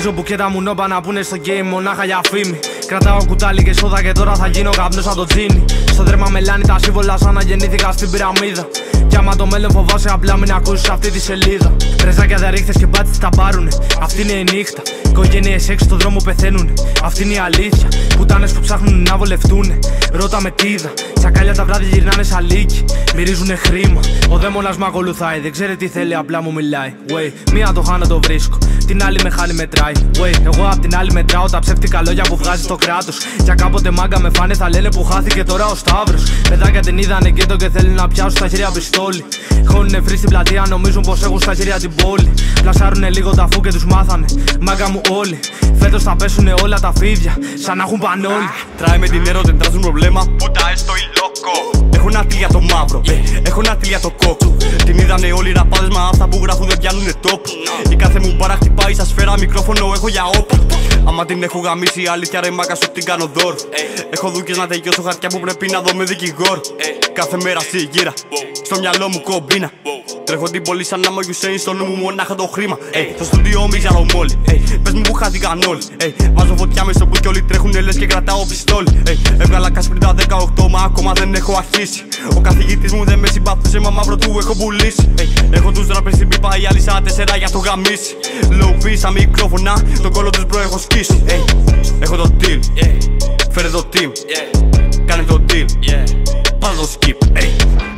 Παίζω μπουκέτα μου νόπα να πούνε στο game μονάχα για φήμη. Κρατάω κουτάλι και σόδα και τώρα θα γίνω καπνός σαν το τζίνι. Στο δέρμα μελάνι τα σύμβολα σαν να γεννήθηκα στην πυραμίδα. Κι άμα το μέλλον φοβάσαι απλά μην ακούσεις αυτή τη σελίδα. Πρεζάκια δεν ρίχτες και μπάτσες τα πάρουνε. Αυτή είναι η νύχτα. Οικογένειες έξω στον δρόμο πεθαίνουνε. Αυτή είναι η αλήθεια. Πουτάνες που ψάχνουν να βολευτούνε. Ρώτα με τι είδα. Τσακάλια τα βράδια γυρνάνε σαλίκι. Μυρίζουνε χρήμα. Ο δαίμονας μ' ακολουθάει. Δεν ξέρει τι θέλει, απλά μου μιλάει. Μία το χάνω το βρίσκω. Την άλλη με χάνει μετράει. Εγώ απ' την άλλη μετράω τα ψεύτικα λόγια που βγάζει το κράτος. Για κάποτε μάγκα με φάνε θα λένε που χάθηκε τώρα ο Σταύρος. Παιδάκια την είδανε γκέτο και θέλουν να πιάσουν στα χέρια πιστόλι. Χώνουν νεφροί στην πλατεία, νομίζουν πως έχουν στα χέρια την πόλη. Πλασάρουνε λίγο τα φου και τους μάθανε. Μάγκα μου όλοι. Φέτος θα πέσουνε όλα τα φίδια, σαν να έχουν πανόλι. Trae dinero detrás de un problema. Puta, estoy loco. Έχω ένα για το μαύρο, έχω ένα για το κόκκο. Την είδανε όλοι οι ραπάδες, μα αυτά που γράφουν δεν πιάνουνε τόπο. Η κάθε μου μπάρα χτυπάει στα σφαίρα, μικρόφωνο έχω για όπλο. Άμα την έχω γαμίσει, η αλήθεια ρε μάκα σου την κάνω δώρο. Έχω δουλειές να τελειώσω, χαρτιά που πρέπει να δω με δικηγόρο. Κάθε μέρα στη γύρα, στο μυαλό μου κομπίνα. Τρέχω την πόλη σαν να είμαι ο Γιουσέιν, στο νου μου μονάχα το χρήμα. Στο στούντιο μίζαρο μόλι, πες μου που χάθηκαν όλοι. Βάζω φωτιά μες στο που κι όλοι τρέχουνε λες και κρατάω πιστόλι. Έβγαλα κας πριν τα 18, μα ακόμα δεν έχω αρχίσει. Ο καθηγητής μου δεν με συμπαθούσε, μα μαύρο του έχω πουλήσει. Έχω τους ράπερς στην πίπα, οι άλλοι σαν 4 για το γαμίσει. Low B σαν μικρόφωνα, τον κόλλο τους μπρο έχω σκίσει. Έχω το deal, φέρε το team, κάνε το deal, πάρε το skip.